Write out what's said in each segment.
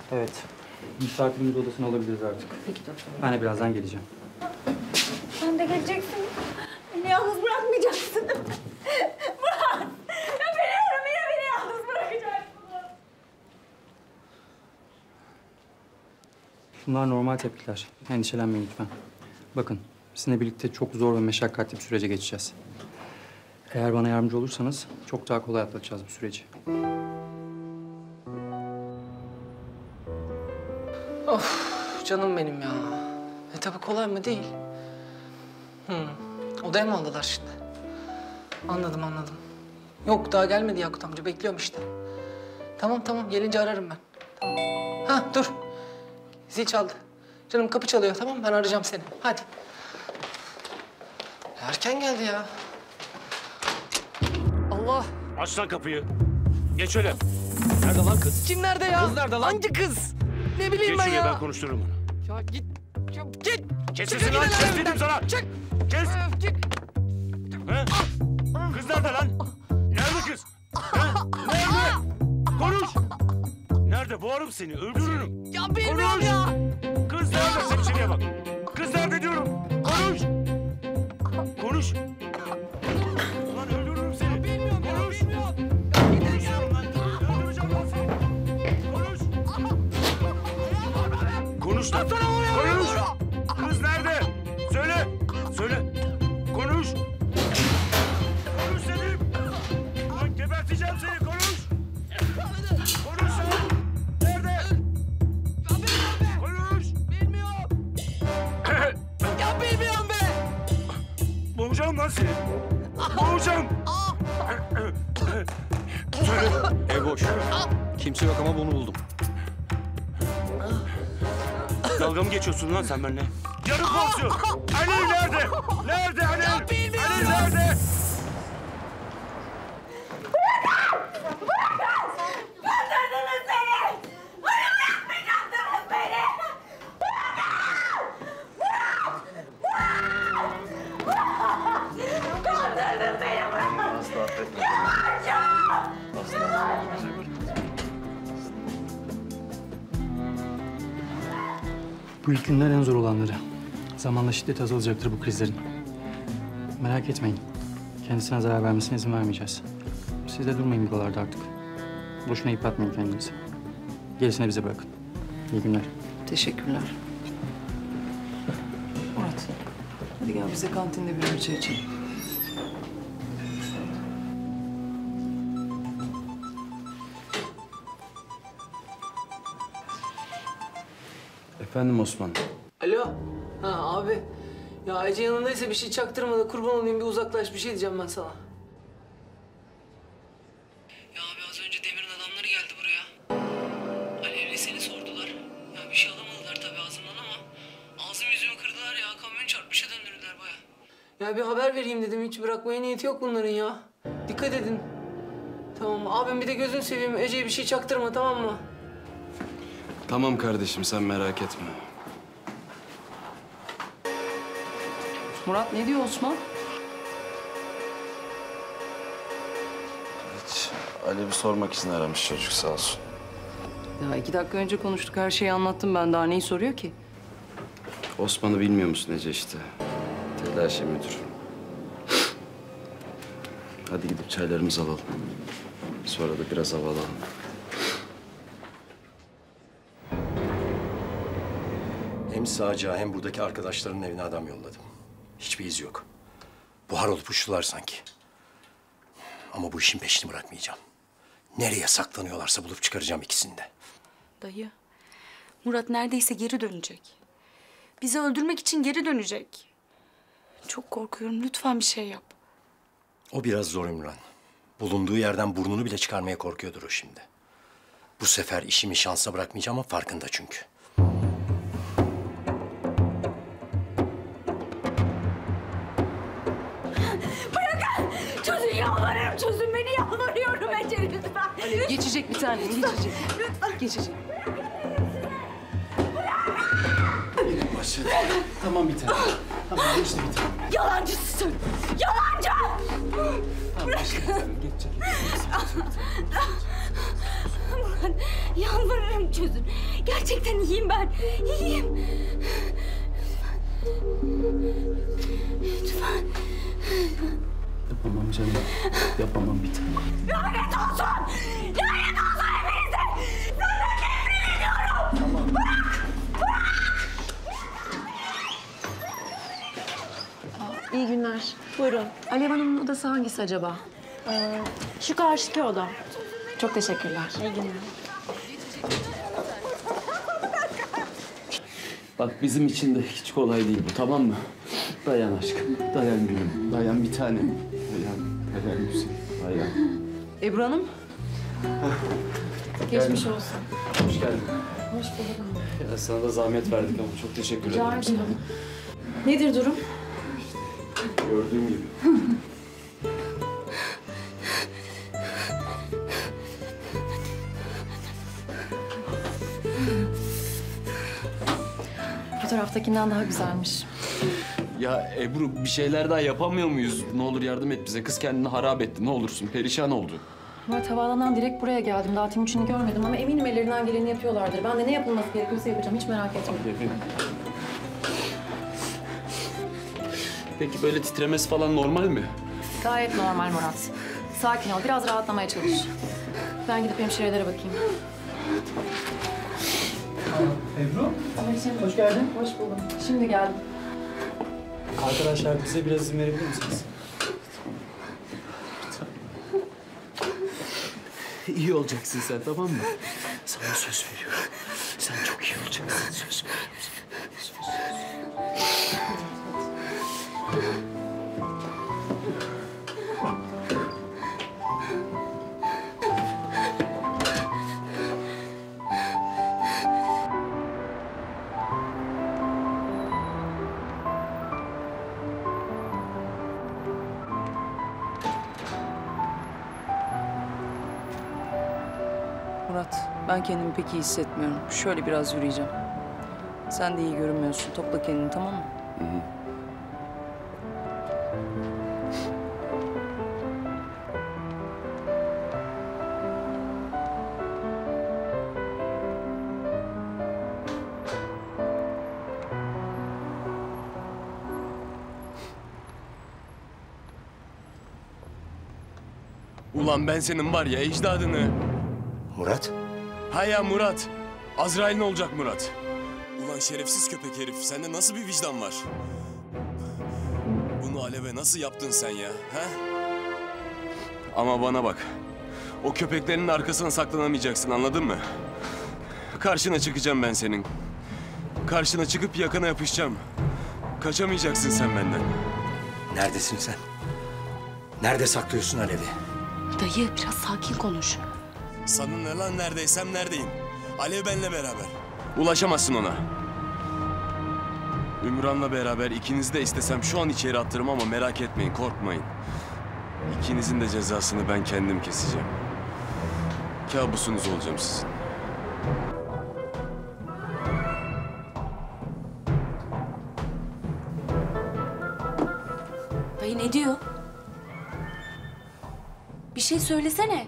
Evet. Misafirimiz odasını alabiliriz artık. Peki doktor. Ben de birazdan geleceğim. Sen de geleceksin. Beni yalnız bırakmayacaksın. Murat! Ya biliyorum yine beni yalnız bırakacaksın. Bunlar normal tepkiler. Endişelenmeyin lütfen. Bakın, sizinle birlikte çok zor ve meşakkatli bir sürece geçeceğiz. Eğer bana yardımcı olursanız çok daha kolay atlatacağız bu süreci. Of canım benim ya. Tabii kolay mı değil. Odaya mı aldılar şimdi? Anladım. Yok daha gelmedi Yakut amca. Bekliyorum işte. Tamam. Gelince ararım ben. Tamam. Ha dur. Zil çaldı. Canım kapı çalıyor tamam ben arayacağım seni. Hadi. Erken geldi ya. Allah. Aç lan kapıyı. Geç öyle. Nerede lan kız? Kim nerede ya? Kız nerede lan? Hangi kız? Ne bileyim Geç ben şuraya ya. ben konuştururum onu. Ya git. Ya git. Kes Çık sesini lan. gidelim Kes evimden. dedim sana. Çık. Kes. Çık. He? Kız nerede lan? Nerede kız? He? Nerede? Konuş. Nerede? Boğarım seni. Öldürürüm. Ya bilmiyorum Konuş. ya. Kız nerede? Sen içeriye bak. Kız nerede diyorum. Konuş. Konuş. Ulan öldürürüm seni. Bilmiyorum ya. Konuş. Bilmiyorum. Ya gidin ya. Konuşuyorum lan. Öldüreceğim lan seni. Konuş. Konuş lan. Konuş. Kız nerede? Söyle. Konuş. Konuş dedim. Lan geberteceğim seni. Konuş. Konuş lan. Nerede? Ya bilmiyorum be. Konuş. Bilmiyorum. Ya bilmiyorum be. Boğacağım lan seni. Boğacağım. Söyle. Ev boş. Kimse yok ama bunu buldum. Dalga mı geçiyorsun lan sen benimle? Yarın pozisyon. Halil nerede? Nerede Halil? Ya bilmiyorum. Halil nerede? Kandırdınız beni! Bana bırakmayacaktınız beni! Kandırdın beni! Asla affetmedim. Bu ilk günler en zor olanları. Zamanla şiddet azalacaktır bu krizlerin. Merak etmeyin. Kendisine zarar vermesine izin vermeyeceğiz. Siz de durmayın buralarda artık. Boşuna yıpratmayın kendinizi. Gerisini bize bırakın. İyi günler. Teşekkürler. Murat, hadi gel bize kantinde bir çay içelim. Efendim Osman. Alo. Ha abi. Ya Ece yanındaysa bir şey çaktırma da kurban olayım bir uzaklaş bir şey diyeceğim ben sana. Ya abi az önce Demir'in adamları geldi buraya. Alev'le seni sordular. Ya bir şey alamadılar tabii ağzımdan ama ağzım yüzümü kırdılar ya. Kamyon çarpmışa döndürdüler baya. Ya bir haber vereyim dedim. Hiç bırakmaya niyeti yok bunların ya. Dikkat edin. Tamam abim bir de gözünü seveyim. Ece'ye bir şey çaktırma tamam mı? Tamam kardeşim sen merak etme. Murat ne diyor Osman? Hiç Alev'i sormak için aramış çocuk sağ olsun. Ya 2 dakika önce konuştuk. Her şeyi anlattım ben. Daha neyi soruyor ki? Osman'ı bilmiyor musun Ece işte? Telaşı müdür. Hadi gidip çaylarımızı alalım. Sonra da biraz hava alalım. Hem Sağcığa hem buradaki arkadaşlarının evine adam yolladım. Hiçbir iz yok. Buhar olup uçtular sanki. Ama bu işin peşini bırakmayacağım. Nereye saklanıyorlarsa bulup çıkaracağım ikisini de. Dayı, Murat neredeyse geri dönecek. Bizi öldürmek için geri dönecek. Çok korkuyorum. Lütfen bir şey yap. O biraz zor Ümran. Bulunduğu yerden burnunu bile çıkarmaya korkuyordur o şimdi. Bu sefer işimi şansa bırakmayacağım ama farkında çünkü. Çözün yalvarırım, çözün beni yalvarıyorum Ece lütfen. Geçecek bir tane, geçecek. Lütfen. Geçecek. Başladı. Tamam bir tane. Tamam geçti bir tane. Yalancısın, yalancı! Tamam başladı bir tane. Geçecek. Murat, yalvarırım çözün. İyiyim ben. İyiyim. Lütfen. Yapamam canım. Yapamam bir tane. Lanet olsun! Lanet olsun hepinize! Senden nefret ediyorum! İyi günler. Buyurun. Alev Hanım'ın odası hangisi acaba? Şu karşıki oda. Çok teşekkürler. İyi günler. Bak bizim için de hiç kolay değil bu, tamam mı? Dayan aşkım, dayan gülüm. Dayan bir tanem. Dayan güzel, dayan. Ebru Hanım. Geçmiş olsun. Hoş geldin. Hoş bulduk. Ya sana da zahmet verdik ama çok teşekkür Rica ederim. ederim. Nedir durum? Gördüğün gibi. Fotoğraftakinden daha güzelmiş. Ya Ebru bir şeyler daha yapamıyor muyuz? Ne olur yardım et bize. Kız kendini harap etti. Ne olursun perişan oldu. Murat havaalanından direkt buraya geldim. Daha Timuçin'i görmedim ama eminim ellerinden geleni yapıyorlardır. Ben de ne yapılması gerekiyorsa yapacağım. Hiç merak etme. Peki böyle titremesi falan normal mi? Gayet normal Murat. Sakin ol. Biraz rahatlamaya çalış. Ben gidip hemşirelere bakayım. Ebru, Ahmetciğim, hoş geldin. hoş buldum. Şimdi geldim. Arkadaşlar bize biraz izin verebilir misiniz? İyi olacaksın sen, tamam mı? Sana söz veriyorum. Sen çok iyi olacaksın. Söz veriyorum sana. Murat, ben kendimi pek iyi hissetmiyorum. Şöyle biraz yürüyeceğim. Sen de iyi görünmüyorsun. Topla kendini, tamam mı? Ulan ben senin var ya ecdadını. Murat, Ha ya Murat. Azrail'in olacak Murat. Ulan şerefsiz köpek herif. Sende nasıl bir vicdan var? Bunu Alev'e nasıl yaptın sen ya? Ha? Ama bana bak. O köpeklerin arkasına saklanamayacaksın, anladın mı? Karşına çıkacağım ben senin. Karşına çıkıp yakana yapışacağım. Kaçamayacaksın sen benden. neredesin sen? Nerede saklıyorsun Alev'i? Dayı biraz sakin konuş. Sana ne lan, neredeysem neredeyim. Alev benle beraber. Ulaşamazsın ona. Ümran'la beraber ikinizi de istesem şu an içeri attırım ama merak etmeyin, korkmayın. İkinizin de cezasını ben kendim keseceğim. Kabusunuz olacağım sizin. Dayı ne diyor? Bir şey söylesene.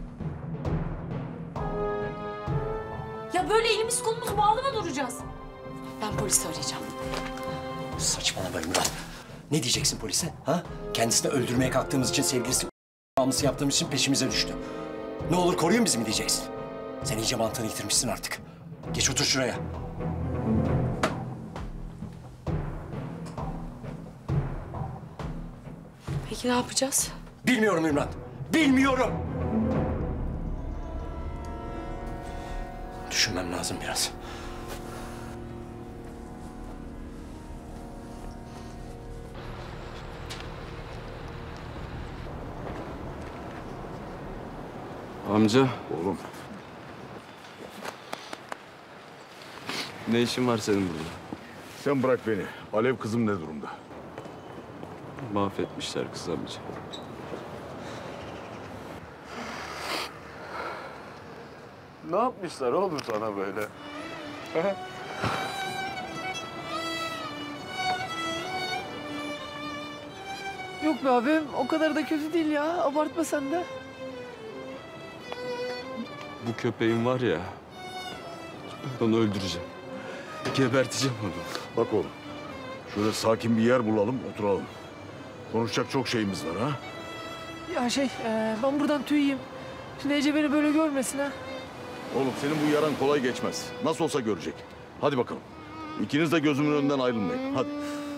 Ya böyle elimiz kolumuz bağlı mı duracağız? Ben polisi arayacağım. Saçmalama Ümran. Ne diyeceksin polise? Ha? Kendisini öldürmeye kalktığımız için, sevgilisi bağımlısı yaptığımız için peşimize düştü. Ne olur koruyun bizi mi diyeceksin? Sen iyice mantığını yitirmişsin artık. Geç otur şuraya. Peki ne yapacağız? Bilmiyorum Ümran. Bilmiyorum. Düşünmem lazım biraz. Amca, Oğlum, ne işin var senin burada? sen bırak beni. Alev kızım ne durumda? Mahvetmişler kız amca. Ne yapmışlar oğlum sana böyle? Yok be abim, o kadar da kötü değil ya. Abartma sen de. Bu köpeğin var ya, ben onu öldüreceğim. Geberteceğim onu. Bak oğlum, şöyle sakin bir yer bulalım, oturalım. Konuşacak çok şeyimiz var ha. Ya ben buradan tüyeyim. Şimdi Ece beni böyle görmesin ha. Oğlum senin bu yaran kolay geçmez. Nasıl olsa görecek. Hadi bakalım. İkiniz de gözümün önünden ayrılmayın. Hadi.